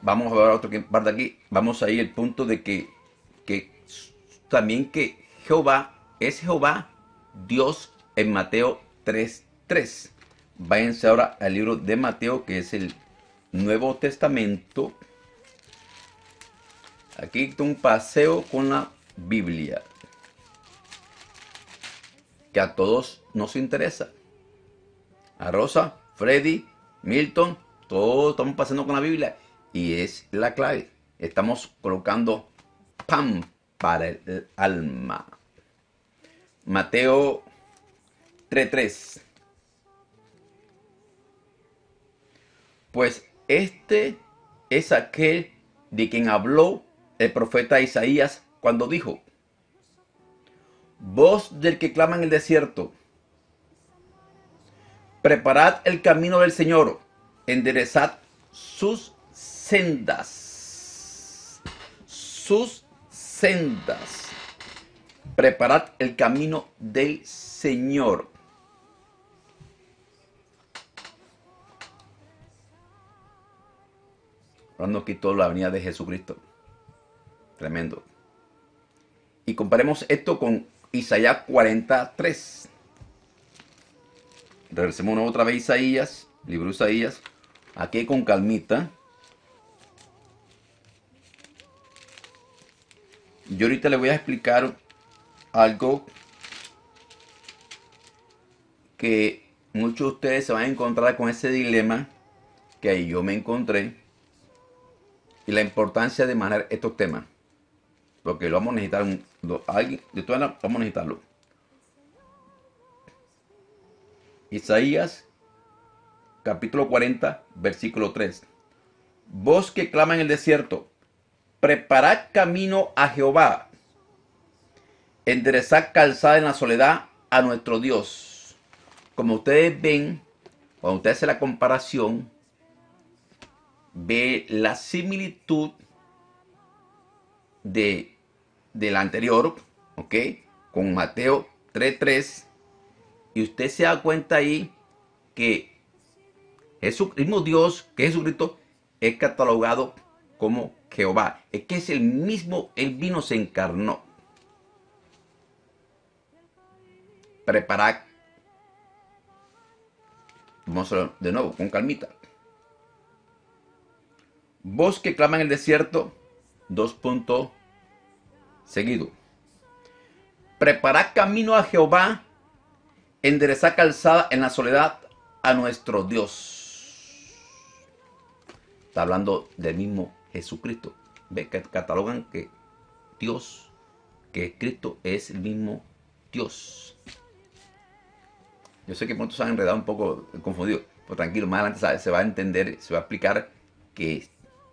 vamos a ver otro parte aquí. Vamos a ir al punto de que también que Jehová es Jehová Dios en Mateo 3:3. Váyanse ahora al libro de Mateo, que es el Nuevo Testamento. Aquí un paseo con la Biblia, que a todos nos interesa. A Rosa, Freddy, Milton, todos estamos pasando con la Biblia y es la clave. Estamos colocando pan para el alma. Mateo 3:3. Pues este es aquel de quien habló el profeta Isaías cuando dijo: voz del que clama en el desierto, preparad el camino del Señor, enderezad sus sendas. Sus sendas. Preparad el camino del Señor. Ahora nos quitó la venida de Jesucristo. Tremendo. Y comparemos esto con Isaías 43. Regresemos otra vez a Isaías, libro de Isaías. Aquí con calmita. Yo ahorita le voy a explicar algo que muchos de ustedes se van a encontrar con ese dilema que yo me encontré, y la importancia de manejar estos temas, porque lo vamos a necesitar, alguien de todas las vamos a necesitarlo. Isaías capítulo 40 versículo 3. Voz que clama en el desierto, preparad camino a Jehová, enderezad calzada en la soledad a nuestro Dios. Como ustedes ven, cuando usted hace la comparación, ve la similitud del anterior, ¿ok? Con Mateo 3:3. Y usted se da cuenta ahí que el mismo Dios, que es Jesucristo, es catalogado como Jehová. Es que es el mismo, él vino, se encarnó. Preparad. Vamos a ver de nuevo, con calmita. Voz que clama en el desierto, dos puntos seguidos. Preparad camino a Jehová, enderezad calzada en la soledad a nuestro Dios. Está hablando del mismo Jesucristo. Ve que catalogan que Dios, que Cristo es el mismo Dios. Yo sé que pronto se han enredado un poco, confundido, pero tranquilo, más adelante se va a entender, se va a explicar que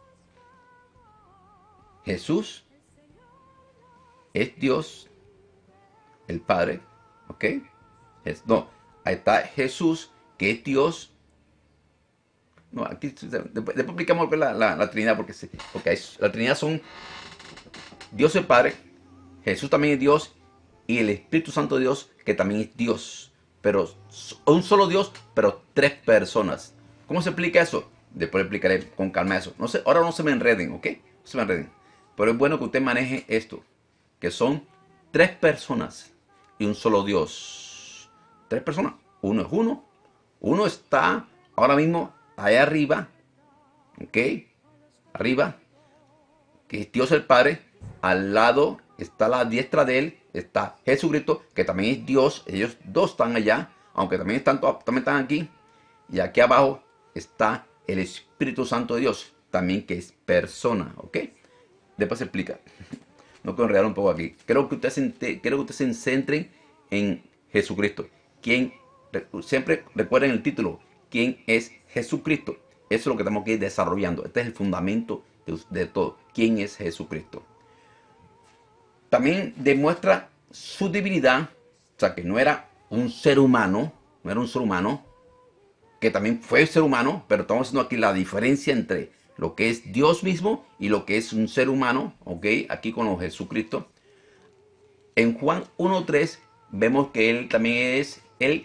Jesús es Dios, el Padre, ¿ok? No, ahí está Jesús, que es Dios. No, aquí después explicamos la Trinidad, porque la Trinidad son Dios el Padre, Jesús también es Dios, y el Espíritu Santo de Dios, que también es Dios. Pero un solo Dios, pero tres personas. ¿Cómo se explica eso? Después explicaré con calma eso. No sé, ahora no se me enreden, ¿ok? No se me enreden. Pero es bueno que usted maneje esto, que son tres personas y un solo Dios. Tres personas. Uno es uno. Uno está ahora mismo allá arriba, ¿ok? Arriba, que es Dios el Padre. Al lado está a la diestra de él, está Jesucristo, que también es Dios. Ellos dos están allá, aunque también están aquí. Y aquí abajo está el Espíritu Santo de Dios, también que es persona, ¿ok? Después se explica. No quiero enredar un poco aquí. Quiero que ustedes se centren en Jesucristo. Siempre recuerden el título. ¿Quién es Jesucristo? Eso es lo que estamos aquí desarrollando. Este es el fundamento de todo. ¿Quién es Jesucristo? También demuestra su divinidad. O sea, que no era un ser humano. No era un ser humano. Que también fue ser humano. Pero estamos haciendo aquí la diferencia entre lo que es Dios mismo y lo que es un ser humano, ¿ok? Aquí con los Jesucristo. En Juan 1:3 vemos que él también es el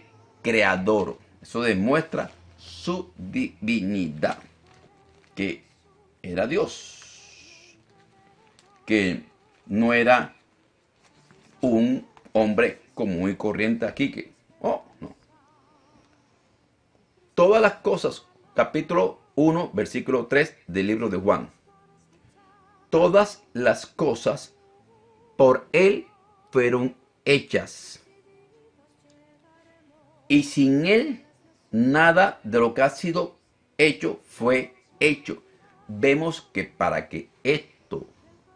creador. Eso demuestra su divinidad. Que era Dios, que no era un hombre común y corriente aquí que, oh, no. Todas las cosas, capítulo 1, versículo 3 del libro de Juan. Todas las cosas por él fueron hechas. Y sin él, nada de lo que ha sido hecho fue hecho. Vemos que para que esto,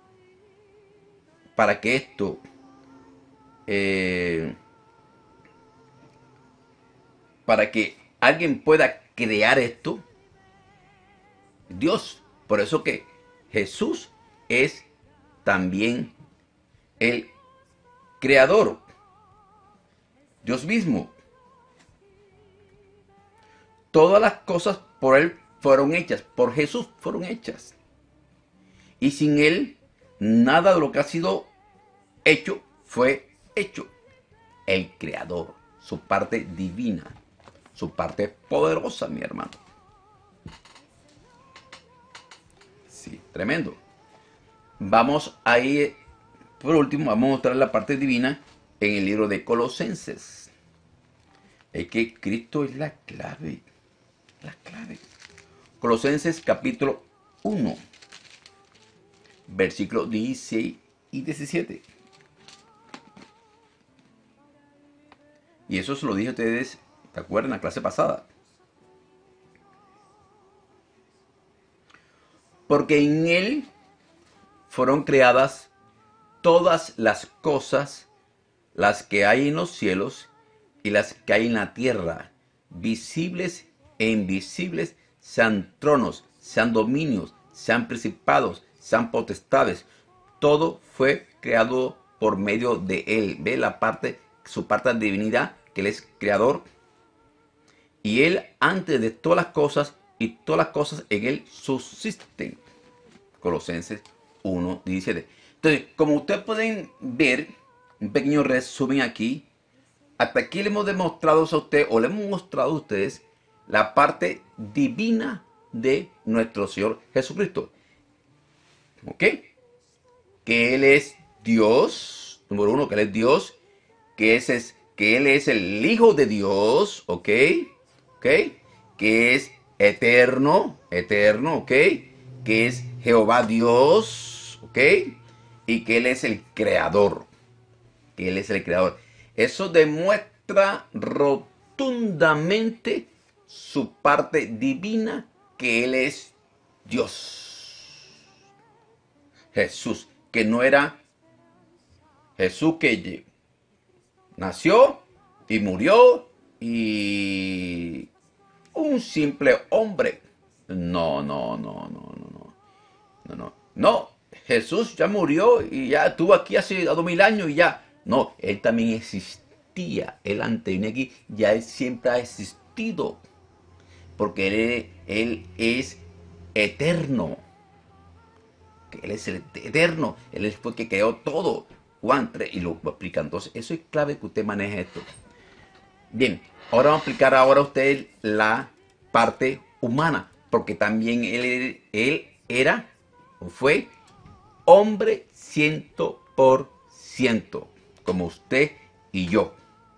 para que alguien pueda crear esto, Dios. Por eso que Jesús es también el creador. Dios mismo. Todas las cosas por él fueron hechas, por Jesús fueron hechas. Y sin él, nada de lo que ha sido hecho fue hecho. El creador, su parte divina, su parte poderosa, mi hermano. Sí, tremendo. Vamos a ir, por último, vamos a mostrar la parte divina en el libro de Colosenses. Es que Cristo es la clave. La clave. Colosenses capítulo 1, versículos 16 y 17. Y eso se lo dije a ustedes, ¿te acuerdan? En la clase pasada. Porque en él fueron creadas todas las cosas, las que hay en los cielos y las que hay en la tierra, visibles e invisibles, sean tronos, sean dominios, sean principados, sean potestades. Todo fue creado por medio de él. Ve la parte, su parte de divinidad, que él es creador. Y él antes de todas las cosas, y todas las cosas en él subsisten. Colosenses 1:17. Entonces, como ustedes pueden ver, un pequeño resumen aquí. Hasta aquí le hemos demostrado a usted, o le hemos mostrado a ustedes, la parte divina de nuestro Señor Jesucristo. ¿Ok? Que Él es Dios. Número uno, que Él es Dios. Que Él es el Hijo de Dios. ¿Ok? ¿Ok? Que es eterno. Eterno. ¿Ok? Que es Jehová Dios. ¿Ok? Y que Él es el creador. Que Él es el creador. Eso demuestra rotundamente su parte divina, que Él es Dios. Jesús, que no era Jesús que nació y murió y un simple hombre. No, no, no, no, no, no, no, no. No, Jesús ya murió y ya estuvo aquí hace 2000 años y ya. No, Él también existía. Él antes de venir aquí, ya Él siempre ha existido. Porque Él es eterno. Que Él es el eterno. Él fue el que creó todo. Juan 3 y lo explica. Entonces, eso es clave que usted maneje esto. Bien, ahora vamos a explicar ahora a usted la parte humana. Porque también él era o fue hombre 100%. Como usted y yo.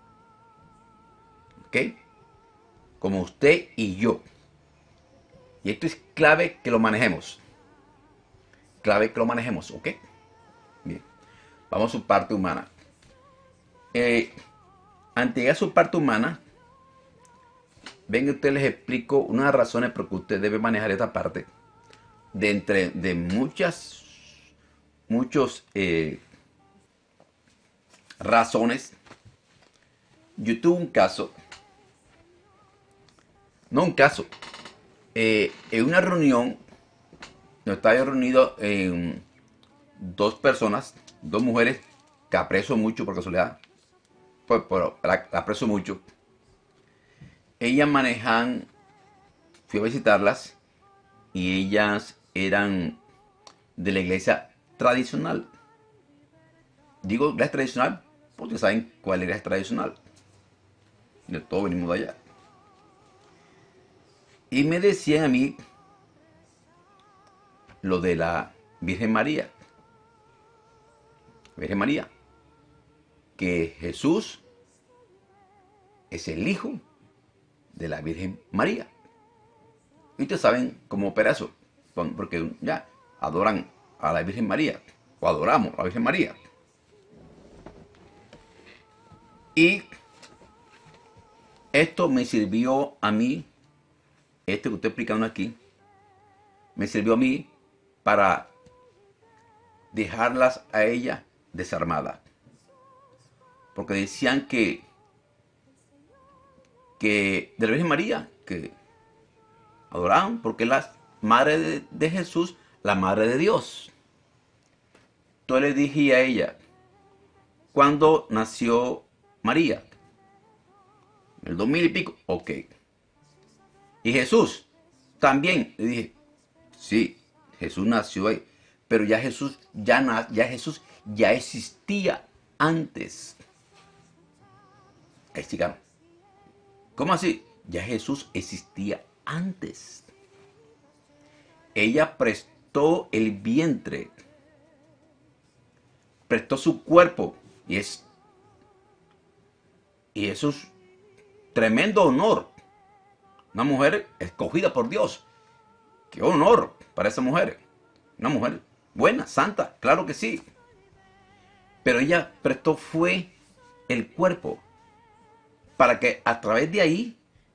¿Ok? Como usted y yo. Y esto es clave que lo manejemos. Clave que lo manejemos, ¿ok? Bien. Vamos a su parte humana. Antes de llegar a su parte humana, ven que ustedes les explico unas razones por que usted debe manejar esta parte. De muchos razones. Yo tuve un caso. No un caso. En una reunión, nos estaba reunido dos personas, dos mujeres que aprecio mucho por casualidad, pero la aprecio mucho. Ellas manejan, fui a visitarlas y ellas eran de la iglesia tradicional. Digo iglesia tradicional porque saben cuál iglesia tradicional. De todos venimos de allá. Y me decían a mí lo de la Virgen María. Virgen María. Que Jesús es el hijo de la Virgen María. Y ustedes saben cómo opera eso. Porque ya adoran a la Virgen María. O adoramos a la Virgen María. Y esto me sirvió a mí, esto que estoy explicando aquí, me sirvió a mí para dejarlas a ella desarmadas. Porque decían que de la Virgen María, que adoraban, porque es la madre de Jesús, la madre de Dios. Entonces le dije a ella, ¿cuándo nació María? En el 2000 y pico. Ok. Y Jesús, también. Le dije, sí, Jesús nació ahí. Pero ya Jesús ya existía antes. Ahí sigamos. ¿Cómo así? Ya Jesús existía antes. Ella prestó el vientre, prestó su cuerpo, y eso es tremendo honor. Una mujer escogida por Dios. Qué honor para esa mujer. Una mujer buena, santa, claro que sí. Pero ella prestó fue el cuerpo para que a través de ahí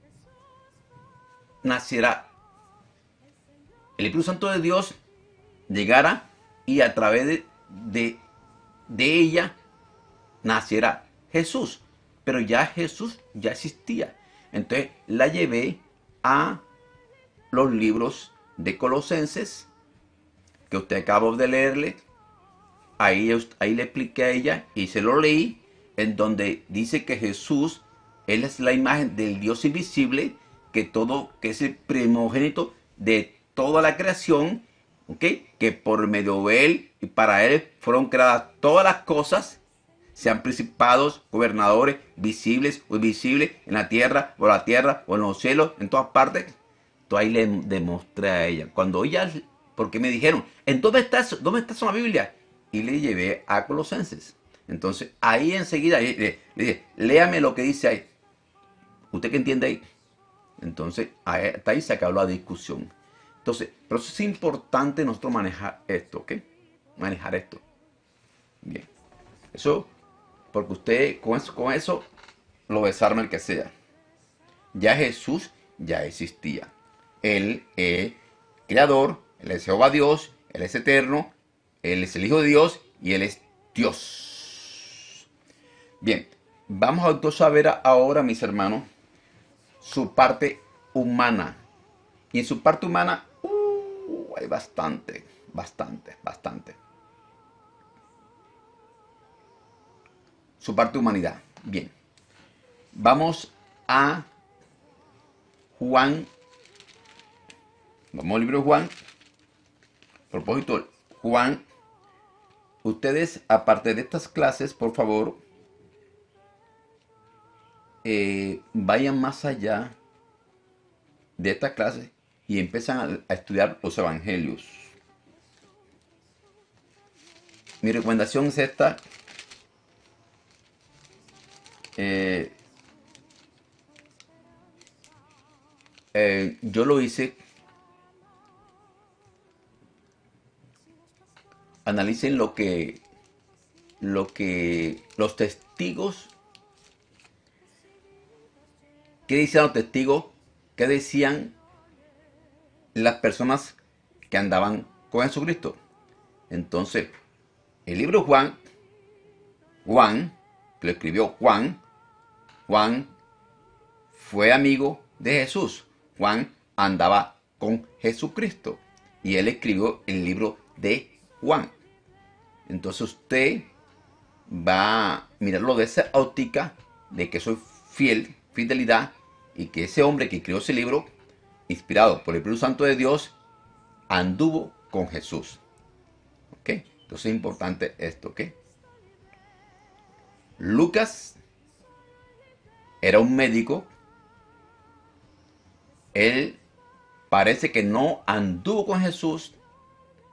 naciera el Espíritu Santo de Dios, llegara y a través de ella naciera Jesús. Pero ya Jesús ya existía. Entonces la llevé a los libros de Colosenses, que usted acabó de leerle. Ahí le expliqué a ella y se lo leí, en donde dice que Jesús, Él es la imagen del Dios invisible, que es el primogénito de toda la creación, ¿ok? Que por medio de Él y para Él fueron creadas todas las cosas, sean principados, gobernadores, visibles o invisibles, en la tierra o en los cielos, en todas partes. Entonces ahí le demostré a ella. Cuando ella, porque me dijeron, ¿dónde está eso en la Biblia? Y le llevé a Colosenses. Entonces ahí enseguida le dije, léame lo que dice ahí. ¿Usted qué entiende ahí? Entonces hasta ahí se acabó la discusión. Entonces, pero eso es importante nosotros manejar esto, ¿ok? Manejar esto. Bien. Eso, porque usted con eso lo desarma el que sea. Ya Jesús ya existía. Él es creador, Él es Jehová Dios, Él es eterno, Él es el Hijo de Dios y Él es Dios. Bien, vamos entonces a ver ahora, mis hermanos, su parte humana. Y en su parte humana hay bastante. Su parte humanidad. Bien, vamos a Juan. Vamos al libro de Juan. A propósito, Juan, ustedes, aparte de estas clases, por favor, vayan más allá de estas clases y empiezan a estudiar los evangelios. Mi recomendación es esta. Yo lo hice. Analicen lo que los testigos, qué decían los testigos, qué decían las personas que andaban con Jesucristo. Entonces, el libro Juan, que lo escribió Juan fue amigo de Jesús. Juan andaba con Jesucristo y él escribió el libro de Juan. Entonces usted va a mirarlo de esa óptica de que soy fidelidad, y que ese hombre que escribió ese libro, inspirado por el Espíritu Santo de Dios, anduvo con Jesús. ¿Ok? Entonces es importante esto, ¿ok? Lucas era un médico. Él parece que no anduvo con Jesús,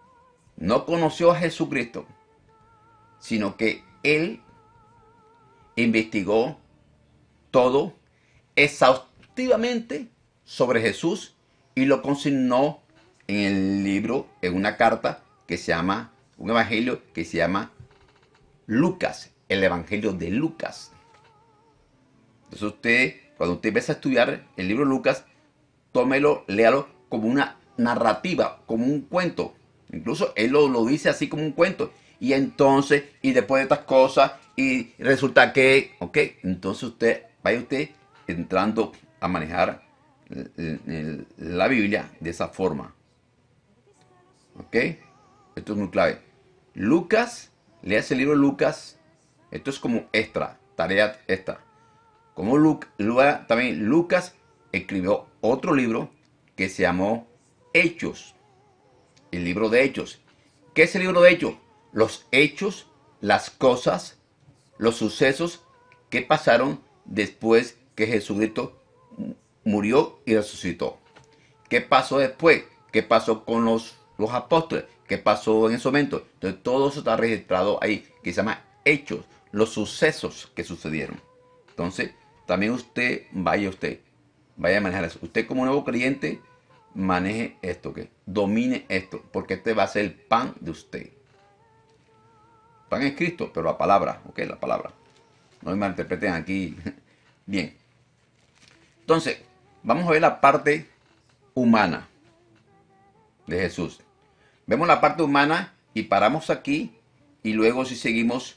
no conoció a Jesucristo, sino que él investigó todo exhaustivamente sobre Jesús y lo consignó en el libro, en una carta que se llama, un evangelio que se llama Lucas, el evangelio de Lucas. Entonces usted, cuando usted empieza a estudiar el libro de Lucas, tómelo, léalo como una narrativa, como un cuento. Incluso él lo dice así como un cuento. Y entonces, y después de estas cosas, y resulta que, ok, entonces vaya usted entrando a manejar la Biblia de esa forma. Ok, esto es muy clave. Lucas, lea ese libro de Lucas, esto es como extra, tarea extra. Como también Lucas escribió otro libro que se llamó Hechos, el libro de Hechos. ¿Qué es el libro de Hechos? Los hechos, las cosas, los sucesos que pasaron después que Jesucristo murió y resucitó. ¿Qué pasó después? ¿Qué pasó con los apóstoles? ¿Qué pasó en ese momento? Entonces todo eso está registrado ahí, que se llama Hechos, los sucesos que sucedieron. Entonces, también vaya a manejar eso. Usted como nuevo creyente, maneje esto, que domine esto, porque este va a ser el pan de usted. Pan es Cristo, pero la palabra, ok, la palabra. No me malinterpreten aquí. Bien. Entonces, vamos a ver la parte humana de Jesús. Vemos la parte humana y paramos aquí, y luego si seguimos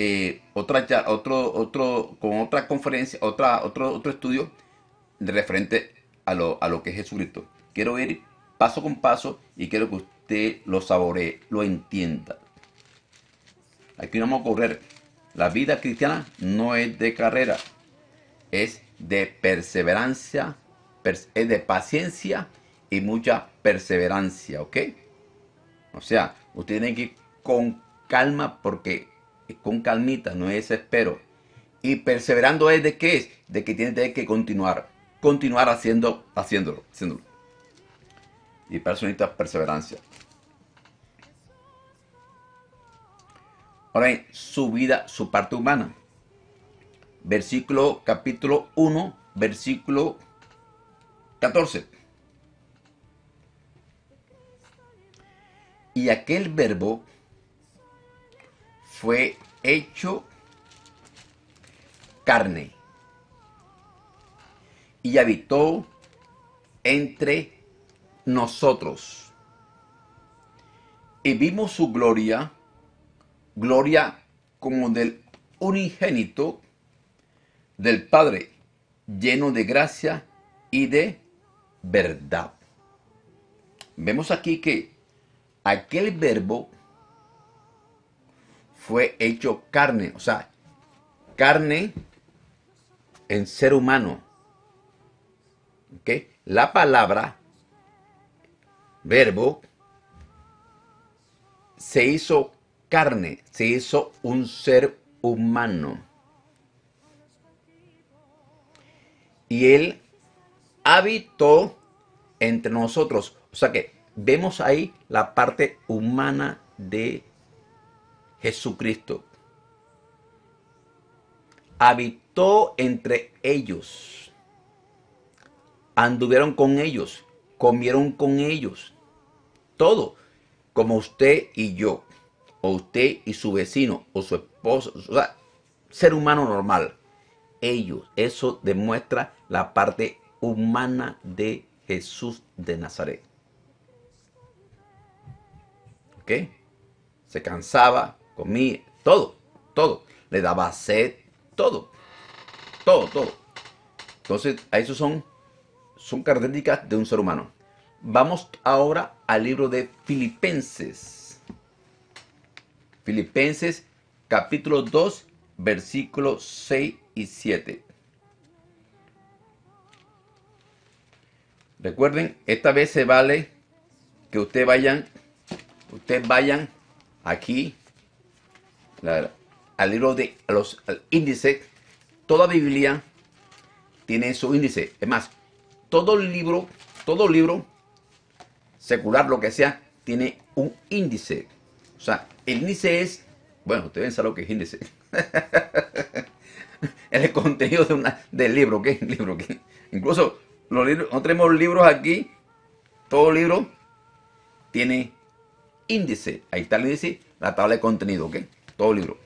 con otra conferencia, otro estudio de referente a lo que es Jesucristo. Quiero ir paso con paso y quiero que usted lo saboree, lo entienda. Aquí no vamos a correr. La vida cristiana no es de carrera, es de perseverancia, es de paciencia y mucha perseverancia, ¿ok? O sea, usted tiene que ir con calma, porque con calmita, no es desespero. Y perseverando es de qué es, de que tiene que continuar haciéndolo. Y personita perseverancia. Ahora bien, su vida, su parte humana. Capítulo 1, versículo 14. Y aquel verbo fue hecho carne y habitó entre nosotros. Y vimos su gloria, gloria como del unigénito del Padre, lleno de gracia y de verdad. Vemos aquí que aquel verbo fue hecho carne, o sea, carne en ser humano. ¿Okay? La palabra verbo se hizo carne, se hizo un ser humano. Y él habitó entre nosotros. O sea que vemos ahí la parte humana de Jesucristo. Habitó entre ellos. Anduvieron con ellos. Comieron con ellos. Todo. Como usted y yo. O usted y su vecino. O su esposo. O sea, ser humano normal. Ellos. Eso demuestra la parte humana de Jesús de Nazaret. ¿Ok? Se cansaba, comía, todo. Le daba sed, todo. Entonces, esos son características de un ser humano. Vamos ahora al libro de Filipenses. Filipenses capítulo 2, versículos 6 y 7. Recuerden, esta vez se vale que ustedes vayan aquí al libro de al índice. Toda Biblia tiene su índice. Es más, todo libro secular, lo que sea, tiene un índice. O sea, el índice es, bueno, ustedes saben lo que es índice. Es el contenido del libro, ¿qué? Libro, ¿qué? Incluso los libros, no tenemos libros aquí, todo libro tiene índice. Ahí está el índice, la tabla de contenido, ¿ok? Todo libro.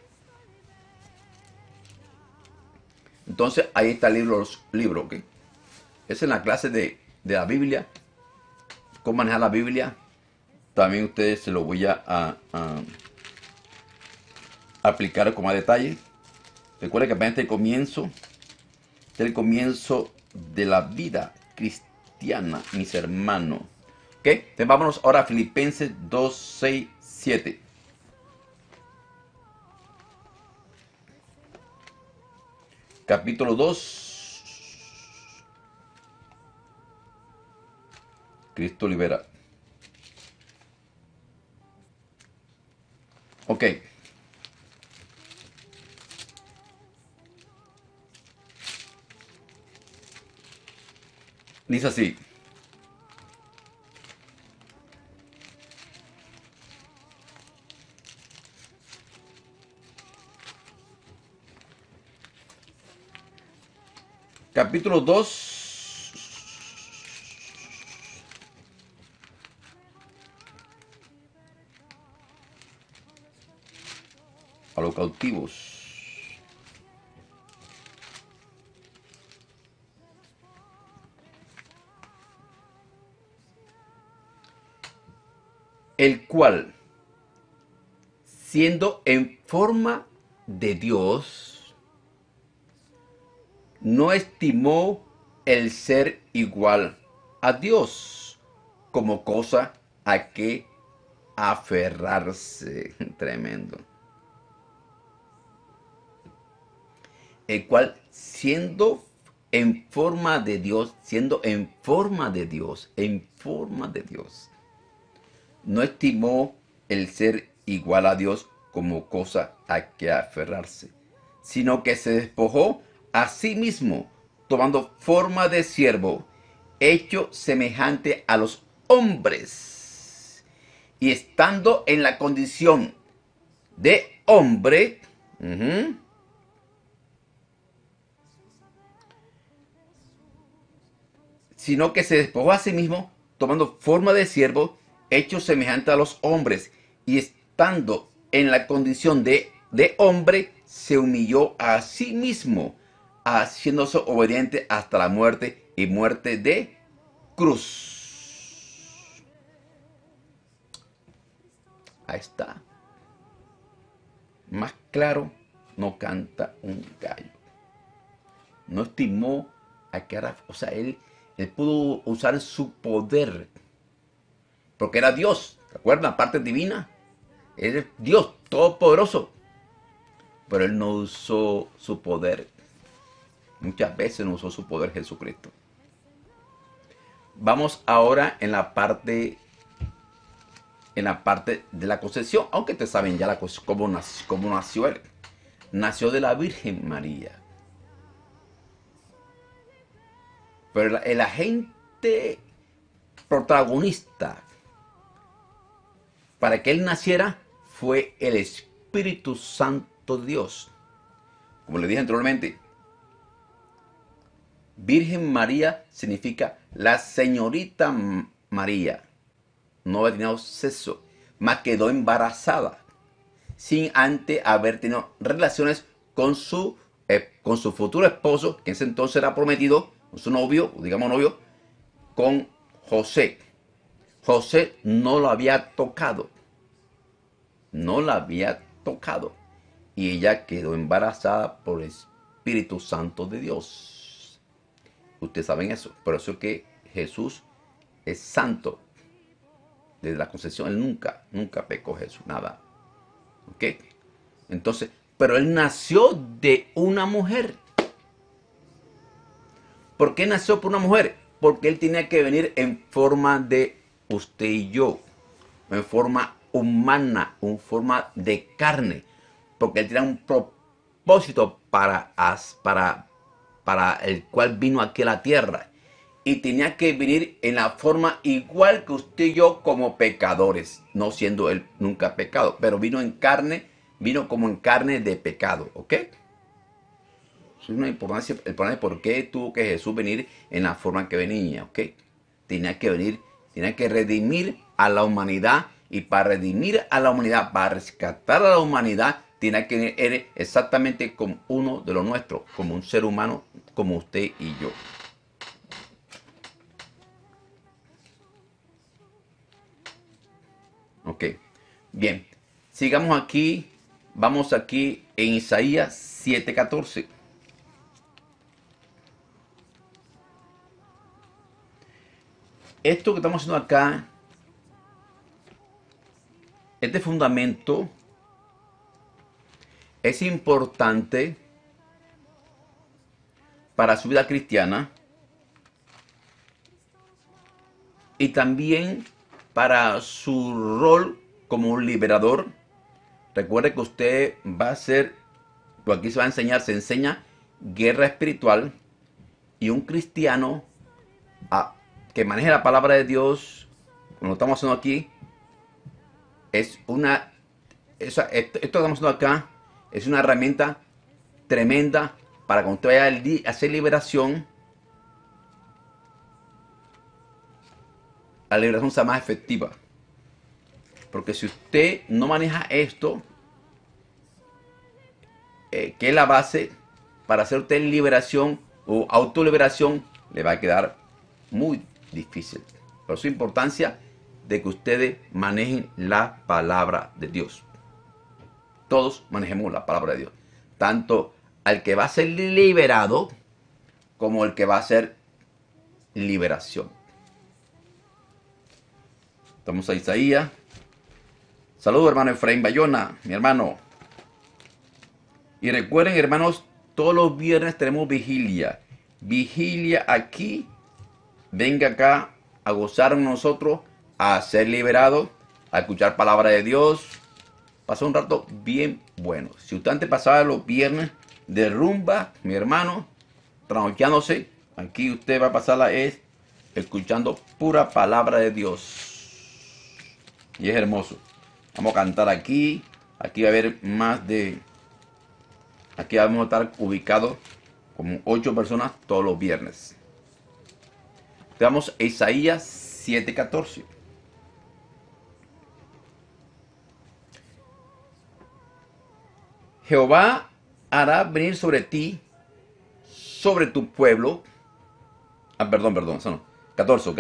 Entonces, ahí está el libro, ¿ok? Es en la clase de la Biblia, cómo manejar la Biblia. También ustedes se lo voy a aplicar con más detalle. Recuerden que apenas es el comienzo de la vida cristiana, mis hermanos. ¿Ok? Entonces vámonos ahora a Filipenses 2, 6, 7. Capítulo 2. Cristo libera. Ok. Dice así. Capítulo 2. A los cautivos. El cual, siendo en forma de Dios, no estimó el ser igual a Dios como cosa a que aferrarse. Tremendo. El cual, siendo en forma de Dios, no estimó el ser igual a Dios como cosa a que aferrarse, sino que se despojó a sí mismo, tomando forma de siervo, hecho semejante a los hombres, y estando en la condición de hombre, sino que se despojó a sí mismo, tomando forma de siervo, hecho semejante a los hombres, y estando en la condición de hombre, se humilló a sí mismo, haciéndose obediente hasta la muerte y muerte de cruz. Ahí está. Más claro no canta un gallo. No estimó a que era, o sea, él pudo usar su poder, porque era Dios, ¿te acuerdas? La parte divina, él es Dios todopoderoso, pero él no usó su poder. Muchas veces no usó su poder Jesucristo. Vamos ahora en la parte de la concepción, aunque te saben ya cómo nació él. Nació de la Virgen María. Pero el agente protagonista para que él naciera fue el Espíritu Santo de Dios. Como le dije anteriormente, Virgen María significa la señorita María. No había tenido sexo, más quedó embarazada, sin antes haber tenido relaciones con su futuro esposo, que en ese entonces era prometido, con su novio, digamos novio, con José. José no lo había tocado. No la había tocado. Y ella quedó embarazada por el Espíritu Santo de Dios. Ustedes saben eso. Por eso es que Jesús es santo. Desde la concepción, él nunca pecó Jesús, nada. ¿Ok? Entonces, pero él nació de una mujer. ¿Por qué nació por una mujer? Porque él tenía que venir en forma de usted y yo. En forma humana, en forma de carne. Porque él tenía un propósito para el cual vino aquí a la tierra. y tenía que venir en la forma igual que usted y yo como pecadores, no siendo él nunca pecado, pero vino en carne, vino como en carne de pecado, ¿ok? Eso es una importancia, el problema es por qué tuvo que Jesús venir en la forma que venía, ¿ok? Tenía que venir, tenía que redimir a la humanidad, y para redimir a la humanidad, para rescatar a la humanidad, tenía que venir exactamente como uno de los nuestros, como un ser humano como usted y yo. Ok, bien, sigamos aquí, vamos aquí en Isaías 7:14. Esto que estamos haciendo acá, este fundamento, es importante para su vida cristiana y también para su rol como un liberador. Recuerde que usted va a hacer, pues aquí se va a enseñar, se enseña guerra espiritual, y un cristiano que maneje la palabra de Dios, como lo estamos haciendo aquí, es una, esto que estamos haciendo acá, es una herramienta tremenda para cuando usted vaya a hacer liberación, la liberación sea más efectiva. Porque si usted no maneja esto, que es la base para hacer usted liberación o autoliberación, le va a quedar muy difícil. Por su importancia de que ustedes manejen la palabra de Dios. Todos manejemos la palabra de Dios. Tanto al que va a ser liberado como el que va a hacer liberación. Estamos a Isaías. Saludos, hermano Efraín Bayona, mi hermano. Y recuerden, hermanos, todos los viernes tenemos vigilia. Vigilia aquí. Venga acá a gozar con nosotros, a ser liberado, a escuchar palabra de Dios. Pasó un rato bien bueno. Si usted antes pasaba los viernes de rumba, mi hermano, trasnochándose, aquí usted va a pasarla escuchando pura palabra de Dios. Y es hermoso. Vamos a cantar aquí. Aquí va a haber más de... Aquí vamos a estar ubicados como 8 personas todos los viernes. Veamos Isaías 7:14. Jehová hará venir sobre ti, sobre tu pueblo. Perdón, eso no. 14.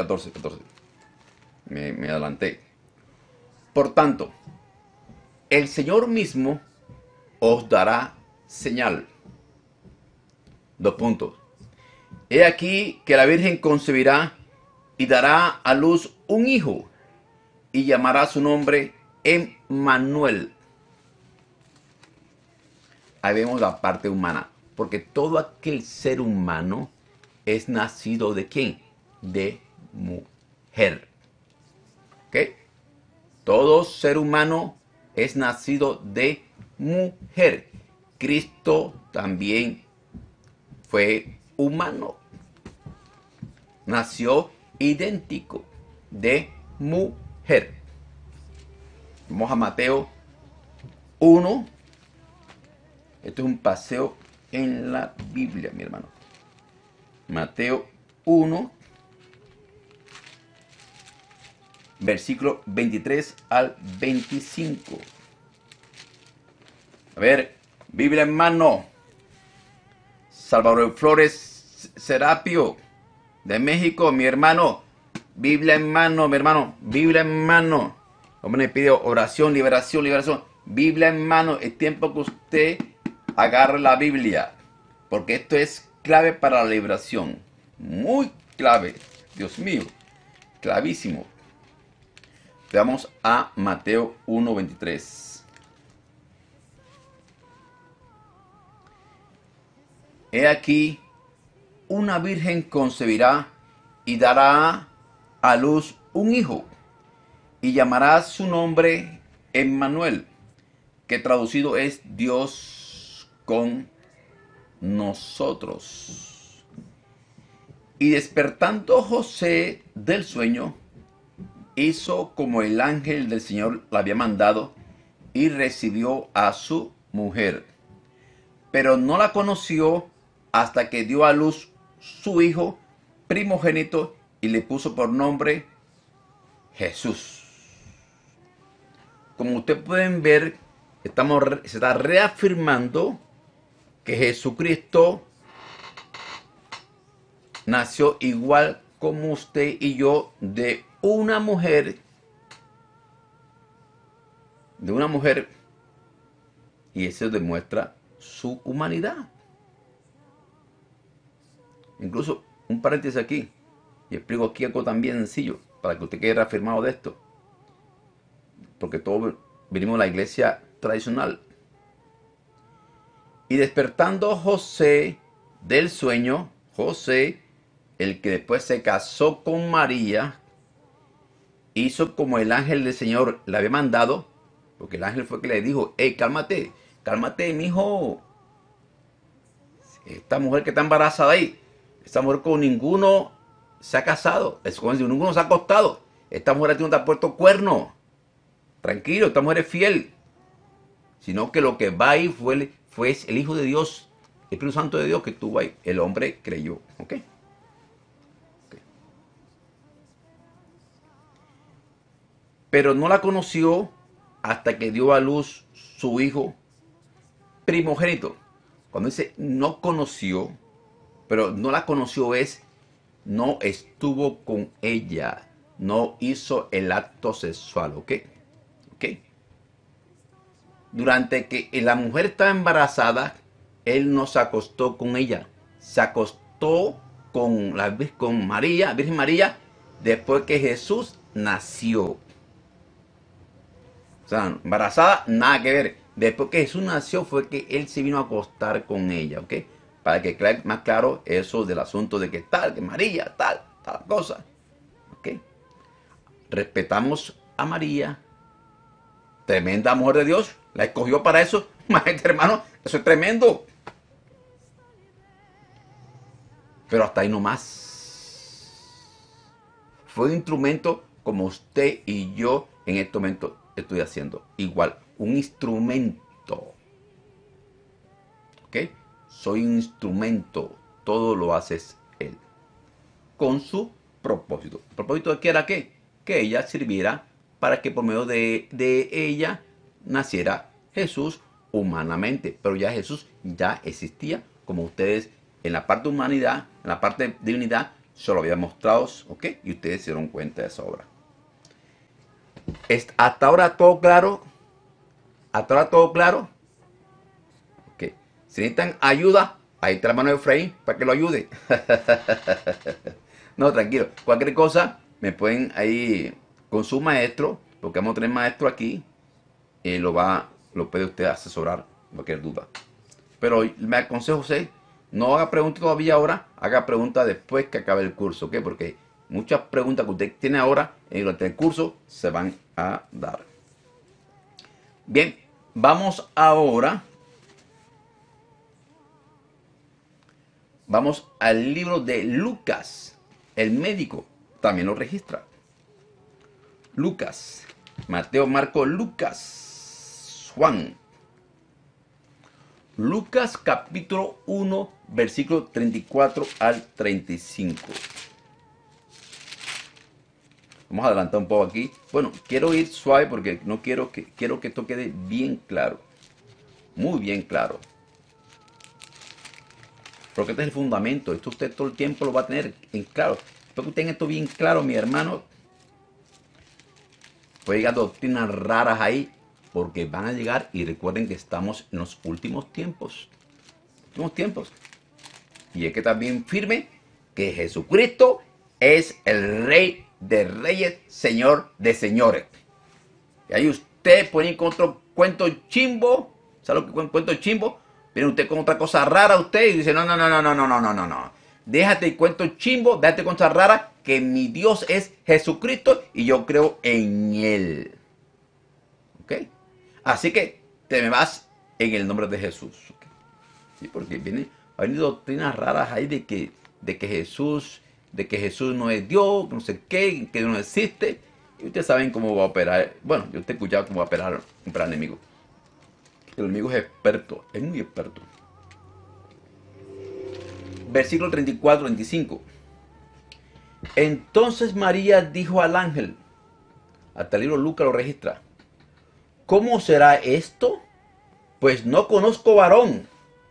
Me adelanté. Por tanto, el Señor mismo os dará señal. 2 puntos. He aquí que la Virgen concebirá y dará a luz un hijo, y llamará su nombre Emmanuel. Ahí vemos la parte humana, porque todo aquel ser humano es nacido ¿de quién? De mujer. ¿Ok? Todo ser humano es nacido de mujer. Cristo también fue humano. Nació idéntico de mujer. Vamos a Mateo 1. Esto es un paseo en la Biblia, mi hermano. Mateo 1, versículo 23 al 25. A ver, Biblia en mano. Salvador Flores Serapio, de México, mi hermano. Biblia en mano, mi hermano. Biblia en mano. Hombre, me pide oración, liberación. Biblia en mano. Es tiempo que usted agarre la Biblia, porque esto es clave para la liberación. Muy clave. Dios mío. Clavísimo. Veamos a Mateo 1:23. He aquí, una virgen concebirá y dará a luz un hijo, y llamará su nombre Emmanuel, que traducido es Dios con nosotros. Y despertando José del sueño, hizo como el ángel del Señor le había mandado y recibió a su mujer. Pero no la conoció hasta que dio a luz su hijo primogénito y le puso por nombre Jesús. Como ustedes pueden ver, se está reafirmando que Jesucristo nació igual como usted y yo de una mujer, y eso demuestra su humanidad. Incluso un paréntesis aquí, y explico aquí algo también sencillo para que usted quede reafirmado de esto, porque todos venimos de la iglesia tradicional. Y despertando José del sueño, José, el que después se casó con María, hizo como el ángel del Señor le había mandado, porque el ángel fue el que le dijo: hey, cálmate, cálmate, mijo. Esta mujer que está embarazada ahí, esta mujer con ninguno se ha casado, es como si ninguno se ha acostado. Esta mujer no te ha puesto cuerno. Tranquilo, esta mujer es fiel. Sino que lo que va ahí fue el Hijo de Dios, el Espíritu Santo de Dios que estuvo ahí. El hombre creyó. ¿Ok? Pero no la conoció hasta que dio a luz su hijo primogénito. Cuando dice no conoció, pero no la conoció es no estuvo con ella, no hizo el acto sexual, ¿ok? ¿Ok? Durante que la mujer estaba embarazada, él no se acostó con ella, se acostó con María, Virgen María, después que Jesús nació. O sea, embarazada, nada que ver. Después que Jesús nació fue que él se vino a acostar con ella, ¿ok? Para que quede más claro eso del asunto de que tal, que María, tal cosa, ¿ok? Respetamos a María, tremenda mujer de Dios, la escogió para eso. Maestro hermano, eso es tremendo. Pero hasta ahí no más. Fue un instrumento como usted y yo en este momento estoy haciendo. Igual, un instrumento. ¿Ok? Soy un instrumento. Todo lo haces él. Con su propósito. ¿El propósito de qué era qué? Que ella sirviera para que por medio de ella naciera Jesús humanamente. Pero ya Jesús ya existía, como ustedes en la parte de humanidad, en la parte de divinidad, se lo había mostrado, ¿ok? Y ustedes se dieron cuenta de esa obra. Hasta ahora todo claro. Hasta ahora todo claro. Ok. Si necesitan ayuda, ahí está la mano de Efraín para que lo ayude. No, tranquilo. Cualquier cosa me pueden ahí con su maestro, porque vamos a tener maestro aquí, y lo puede usted asesorar, cualquier duda. Pero me aconsejo usted, no haga preguntas todavía ahora, haga preguntas después que acabe el curso, ¿ok? Porque muchas preguntas que usted tiene ahora durante el curso se van a dar. Bien, vamos ahora. Vamos al libro de Lucas. El médico también lo registra. Lucas, Mateo, Marco, Lucas, Juan. Lucas capítulo 1, versículo 34 al 35. Vamos a adelantar un poco aquí. Bueno, quiero ir suave porque no quiero que esto quede bien claro. Muy bien claro. Porque este es el fundamento. Esto usted todo el tiempo lo va a tener en claro. Espero que usted tenga esto bien claro, mi hermano. Puede llegar doctrinas raras ahí, porque van a llegar, y recuerden que estamos en los últimos tiempos. Últimos tiempos. Y hay que estar bien firme que Jesucristo es el Rey de Reyes, Señor de Señores. Y ahí usted pone con otro cuento chimbo. ¿Sabe lo que es cuento chimbo? Viene usted con otra cosa rara usted y dice, no. Déjate el cuento chimbo, déjate con cosas raras, que mi Dios es Jesucristo y yo creo en Él. ¿Ok? Así que te me vas en el nombre de Jesús. ¿Okay? Sí, porque hay doctrinas raras ahí de que Jesús de que Jesús no es Dios, no sé qué, que no existe. Y ustedes saben cómo va a operar. Bueno, yo te he escuchado cómo va a operar el enemigo. El enemigo es experto, es muy experto. Versículo 34-35. Entonces María dijo al ángel, hasta el libro Lucas lo registra, ¿cómo será esto? Pues no conozco varón.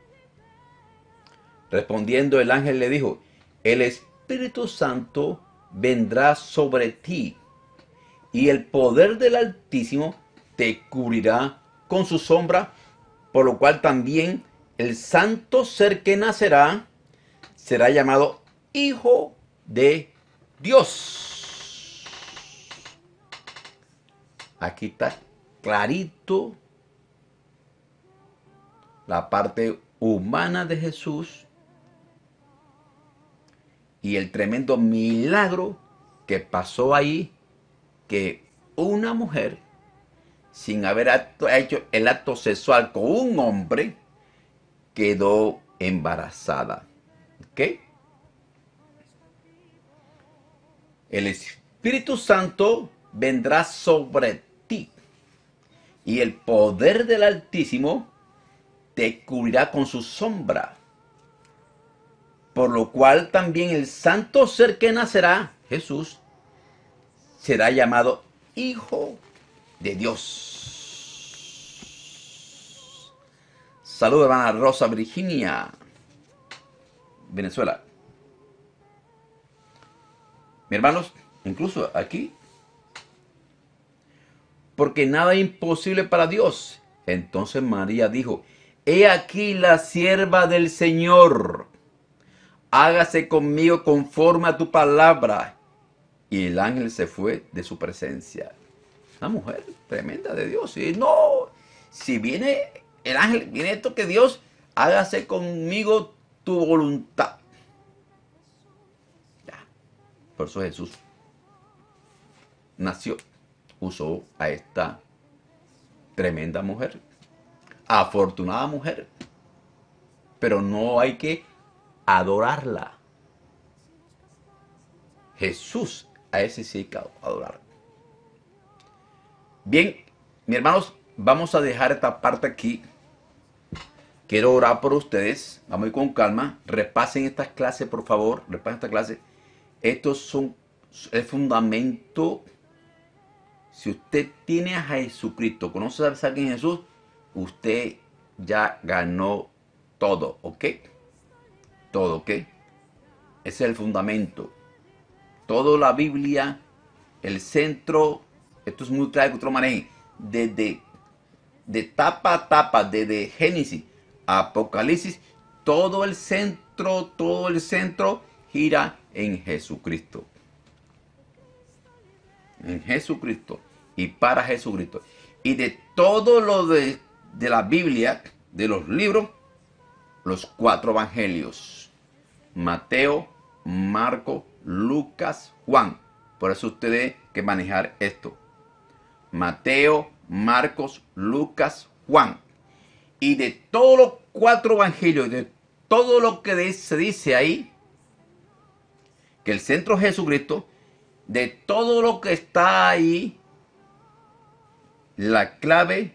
Respondiendo el ángel le dijo, el Espíritu Santo vendrá sobre ti, y el poder del Altísimo te cubrirá con su sombra, por lo cual también el santo ser que nacerá será llamado Hijo de Dios. Aquí está clarito la parte humana de Jesús y el tremendo milagro que pasó ahí, que una mujer, sin haber hecho el acto sexual con un hombre, quedó embarazada. ¿Ok? El Espíritu Santo vendrá sobre ti y el poder del Altísimo te cubrirá con su sombra. Por lo cual también el santo ser que nacerá, Jesús, será llamado Hijo de Dios. Saludos, hermana Rosa Virginia, Venezuela. Mis hermanos, incluso aquí, porque nada es imposible para Dios. Entonces María dijo, he aquí la sierva del Señor, hágase conmigo conforme a tu palabra. Y el ángel se fue de su presencia. Una mujer tremenda de Dios. Y no, si viene el ángel, viene esto que Dios, hágase conmigo tu voluntad. Ya. Por eso Jesús nació, usó a esta tremenda mujer, afortunada mujer. Pero no hay que adorarla. Jesús, a ese sí hay que adorar. Bien, mis hermanos, vamos a dejar esta parte aquí. Quiero orar por ustedes. Vamos a ir con calma. Repasen estas clases, por favor. Repasen esta clase. Estos son el fundamento. Si usted tiene a Jesucristo, conoce a alguien en Jesús, usted ya ganó todo, ¿ok? Todo, ¿ok? Ese es el fundamento. Toda la Biblia, el centro, esto es muy claro que usted lo maneje, desde de tapa a tapa, desde Génesis a Apocalipsis, todo el centro gira en Jesucristo. En Jesucristo y para Jesucristo. Y de todo lo de la Biblia, de los libros, los 4 evangelios: Mateo, Marco, Lucas, Juan. Por eso usted debe que manejar esto: Mateo, Marcos, Lucas, Juan. Y de todos los 4 evangelios, de todo lo que se dice ahí, que el centro es Jesucristo, de todo lo que está ahí, la clave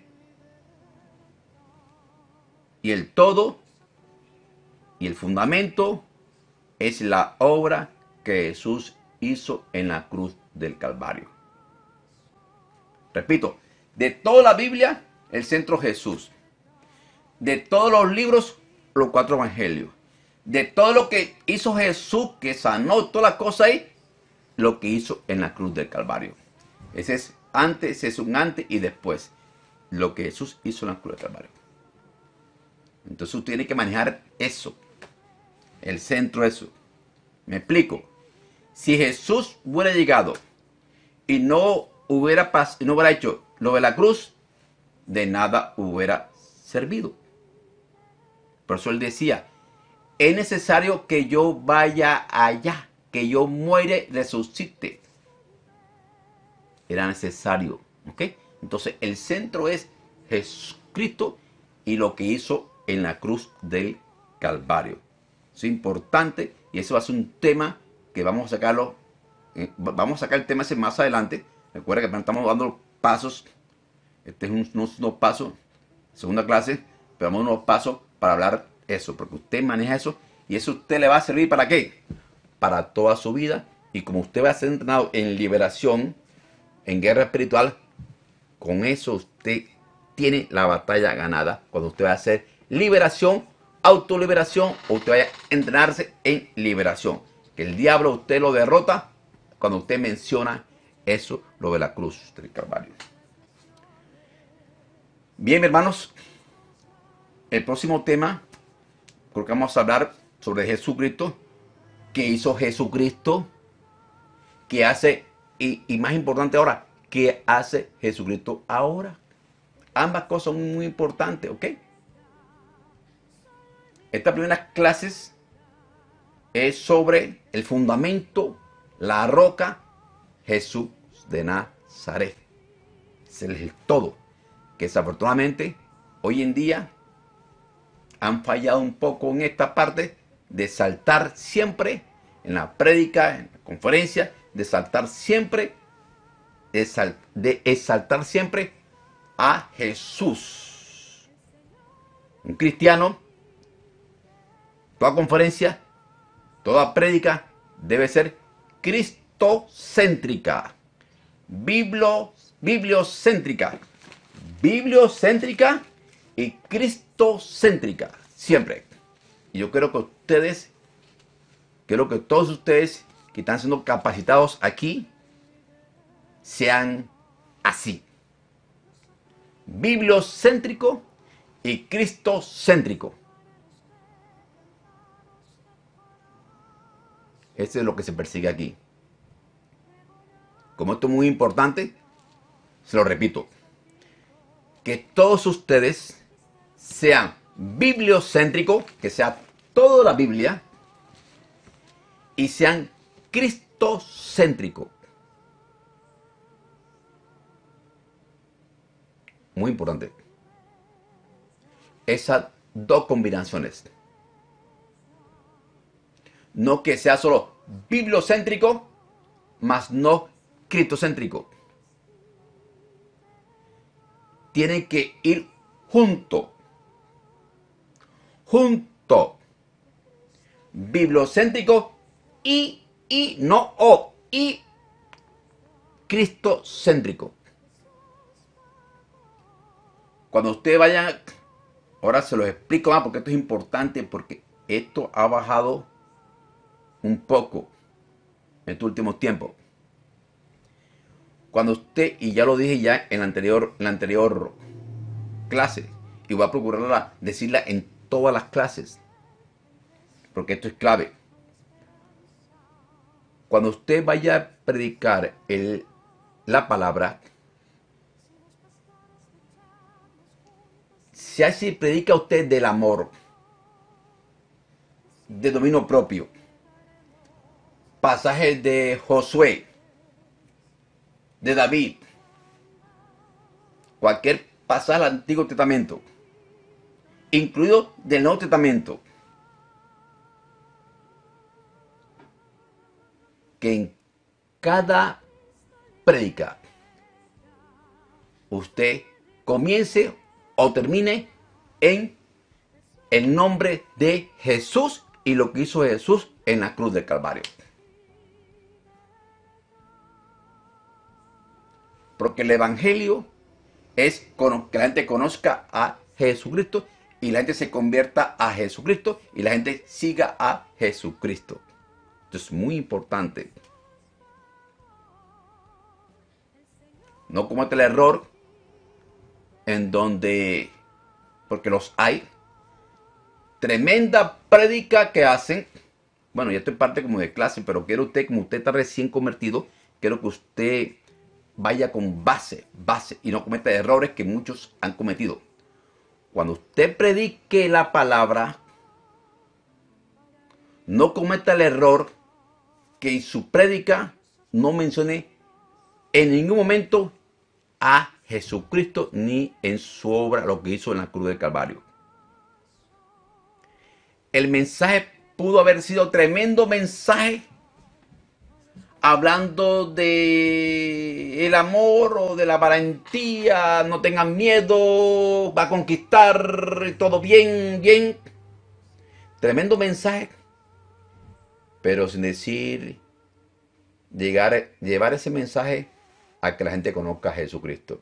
y el todo y el fundamento es la obra que Jesús hizo en la cruz del Calvario. Repito, de toda la Biblia, el centro es Jesús. De todos los libros, los 4 evangelios. De todo lo que hizo Jesús, que sanó todas las cosas ahí, lo que hizo en la cruz del Calvario. Ese es antes, ese es un antes y después. Lo que Jesús hizo en la cruz del Calvario. Entonces usted tiene que manejar eso. El centro, eso. Me explico. Si Jesús hubiera llegado y no hubiera hecho lo de la cruz, de nada hubiera servido. Por eso él decía, es necesario que yo vaya allá, que yo muere, resucite. Era necesario, ¿ok? Entonces el centro es Jesucristo y lo que hizo en la cruz del Calvario. Es importante y eso va a ser un tema que vamos a sacarlo, vamos a sacar el tema ese más adelante. Recuerda que estamos dando pasos. Este es unos pasos, segunda clase, pero vamos a unos pasos para hablar eso, porque usted maneja eso y eso a usted le va a servir ¿para qué? Para toda su vida. Y como usted va a ser entrenado en liberación, en guerra espiritual, con eso usted tiene la batalla ganada. Cuando usted va a hacer liberación, autoliberación, o usted vaya a entrenarse en liberación. Que el diablo usted lo derrota cuando usted menciona eso, lo de la cruz del Calvario. Bien, hermanos, el próximo tema, creo que vamos a hablar sobre Jesucristo. ¿Qué hizo Jesucristo? ¿Qué hace? Y más importante ahora, ¿qué hace Jesucristo ahora? Ambas cosas son muy importantes, ¿ok? Estas primeras clases es sobre el fundamento, la roca, Jesús de Nazaret. Es el todo. Que desafortunadamente hoy en día han fallado un poco en esta parte de saltar siempre en la prédica, en la conferencia, de saltar siempre, de exaltar siempre a Jesús. Un cristiano, toda conferencia, toda prédica debe ser cristocéntrica, bibliocéntrica, bibliocéntrica y cristocéntrica, siempre. Y yo creo que todos ustedes que están siendo capacitados aquí sean así. Bibliocéntrico y cristocéntrico. Eso es lo que se persigue aquí. Como esto es muy importante, se lo repito. Que todos ustedes sean bibliocéntricos, que sea toda la Biblia, y sean cristocéntricos. Muy importante. Esas dos combinaciones. No que sea solo bibliocéntrico, más no cristocéntrico. Tienen que ir junto. Junto. Bibliocéntrico y no o. Y cristocéntrico. Cuando ustedes vayan, ahora se los explico más porque esto es importante, porque esto ha bajado un poco en estos últimos tiempos. Cuando usted, y ya lo dije ya en la anterior clase, y voy a procurar decirla en todas las clases, porque esto es clave. Cuando usted vaya a predicar la palabra, si así predica usted del amor, de dominio propio, pasajes de Josué, de David, cualquier pasaje del Antiguo Testamento, incluido del Nuevo Testamento, que en cada prédica usted comience o termine en el nombre de Jesús y lo que hizo Jesús en la cruz del Calvario. Porque el evangelio es que la gente conozca a Jesucristo y la gente se convierta a Jesucristo y la gente siga a Jesucristo. Esto es muy importante. No cometa el error en donde, porque los hay, tremenda prédica que hacen. Bueno, ya estoy parte como de clase, pero quiero usted, como usted está recién convertido, quiero que usted vaya con base, y no cometa errores que muchos han cometido. Cuando usted predique la palabra, no cometa el error que en su prédica no mencione en ningún momento a Jesucristo ni en su obra lo que hizo en la cruz del Calvario. El mensaje pudo haber sido tremendo mensaje hablando de el amor o de la valentía, no tengan miedo, va a conquistar, todo bien, bien. Tremendo mensaje, pero sin decir, llevar ese mensaje a que la gente conozca a Jesucristo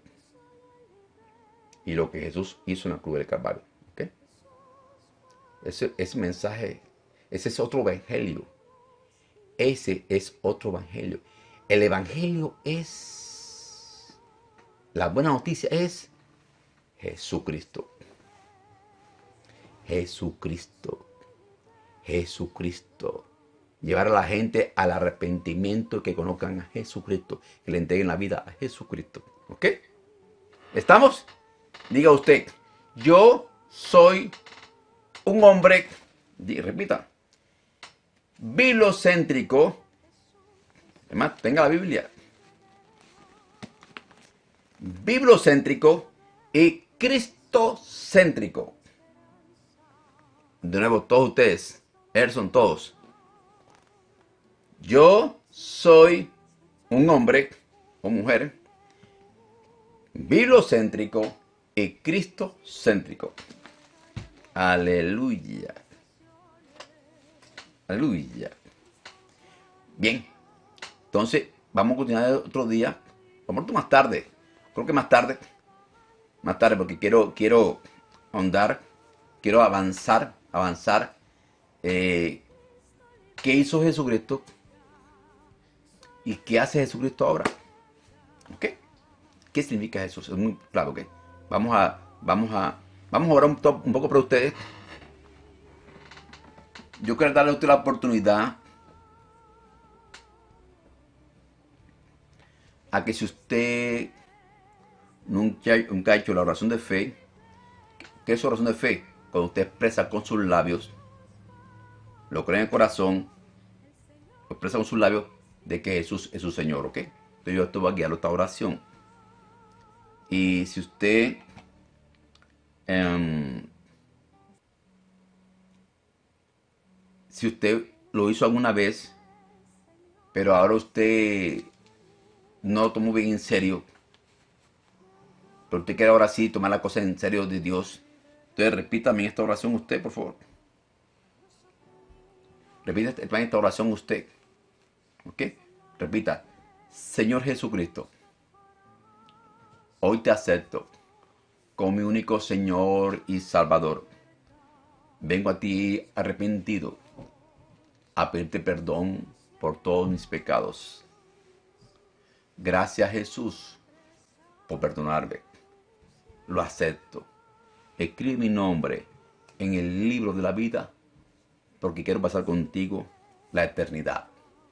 y lo que Jesús hizo en la cruz del Calvario. ¿Ok? Ese mensaje, ese es otro evangelio. Ese es otro evangelio. El evangelio es, la buena noticia es Jesucristo. Jesucristo. Jesucristo. Llevar a la gente al arrepentimiento, que conozcan a Jesucristo, que le entreguen la vida a Jesucristo. ¿Ok? ¿Estamos? Diga usted, yo soy un hombre, repita, bibliocéntrico. Además, tenga la Biblia. Bibliocéntrico y cristocéntrico. De nuevo, todos ustedes, son todos. Yo soy un hombre o mujer bibliocéntrico y cristocéntrico. Aleluya. Aleluya. Bien. Entonces, vamos a continuar otro día. Vamos a más tarde. Creo que más tarde. Más tarde, porque quiero ahondar. Quiero avanzar. ¿Qué hizo Jesucristo? ¿Y qué hace Jesucristo ahora? ¿Ok? ¿Qué significa Jesús? Es muy claro, ¿ok? Vamos a orar un poco para ustedes. Yo quiero darle a usted la oportunidad a que, si usted nunca ha hecho la oración de fe, ¿qué es oración de fe? Cuando usted expresa con sus labios, lo cree en el corazón, lo expresa con sus labios, de que Jesús es su Señor, ¿ok? Entonces yo te voy a guiar a esta oración. Y si usted lo hizo alguna vez, pero ahora usted no lo tomó bien en serio, pero usted quiere ahora sí tomar la cosa en serio de Dios, entonces repítame esta oración usted, por favor. Repita esta oración usted. ¿Ok? Repita. Señor Jesucristo, hoy te acepto como mi único Señor y Salvador. Vengo a ti arrepentido a pedirte perdón por todos mis pecados. Gracias, Jesús, por perdonarme. Lo acepto. Escribe mi nombre en el libro de la vida, porque quiero pasar contigo la eternidad.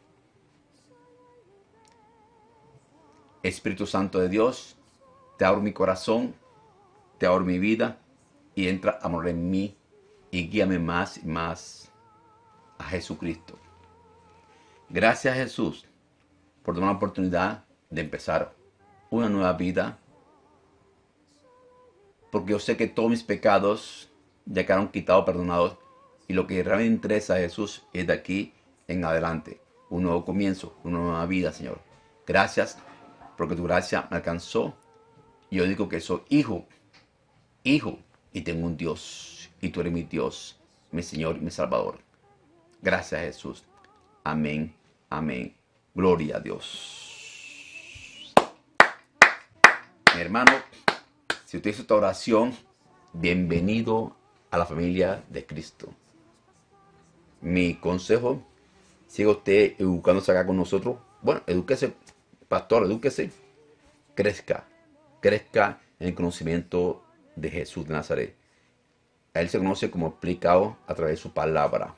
Espíritu Santo de Dios, te abro mi corazón, te abro mi vida, y entra amor en mí y guíame más y más a Jesucristo. Gracias, Jesús, por darme la oportunidad de empezar una nueva vida, porque yo sé que todos mis pecados ya quedaron quitados, perdonados, y lo que realmente interesa a Jesús es de aquí en adelante un nuevo comienzo, una nueva vida, Señor. Gracias porque tu gracia me alcanzó, y yo digo que soy hijo, y tengo un Dios, y tú eres mi Dios, mi Señor y mi Salvador. Gracias, Jesús. Amén, amén. Gloria a Dios. Mi hermano, si usted hizo esta oración, bienvenido a la familia de Cristo. Mi consejo, siga usted educándose acá con nosotros. Bueno, edúquese, pastor, edúquese. Crezca en el conocimiento de Jesús de Nazaret. A él se conoce como explicado a través de su palabra.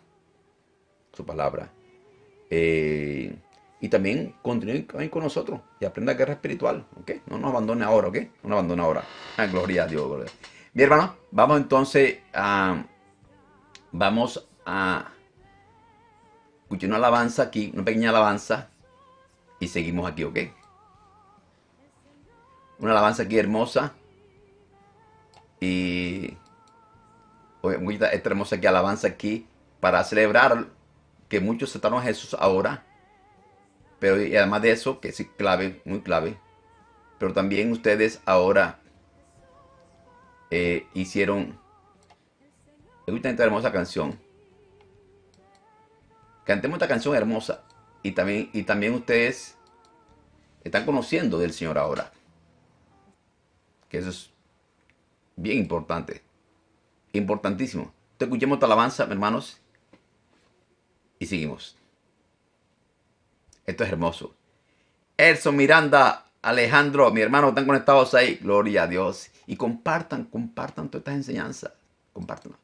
Y también continúe con nosotros y aprenda guerra espiritual, ¿ok? No nos abandone ahora, ¿ok? No nos abandone ahora. Gloria a Dios, gloria. Mi hermano, vamos entonces vamos a escuchar una alabanza aquí, una pequeña alabanza, y seguimos aquí, ¿ok? Una alabanza aquí hermosa, y esta hermosa aquí, alabanza aquí, para celebrar que muchos aceptaron a Jesús ahora, Pero y además de eso, que es clave, muy clave, pero también ustedes ahora hicieron, escuchen esta hermosa canción. Cantemos esta canción hermosa y también ustedes están conociendo del Señor ahora, que eso es bien importante, importantísimo. Entonces, escuchemos esta alabanza, hermanos, y seguimos. Esto es hermoso. Elson, Miranda, Alejandro, mi hermano, están conectados ahí. Gloria a Dios. Y compartan todas estas enseñanzas. Compártanlas.